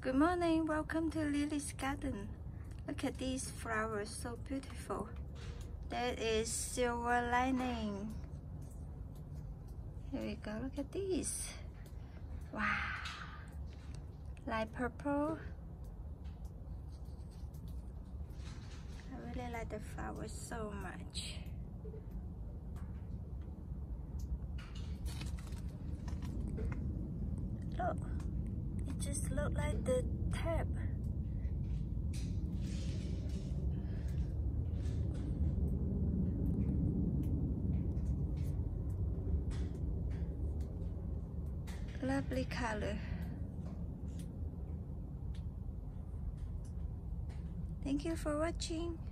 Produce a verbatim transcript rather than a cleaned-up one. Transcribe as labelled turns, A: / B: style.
A: Good morning, welcome to Lily's garden. Look at these flowers, so beautiful. That is silver lining. Here we go, look at these. Wow, light purple. I really like the flowers so much. Look, it just looked like the tap. Lovely color. Thank you for watching.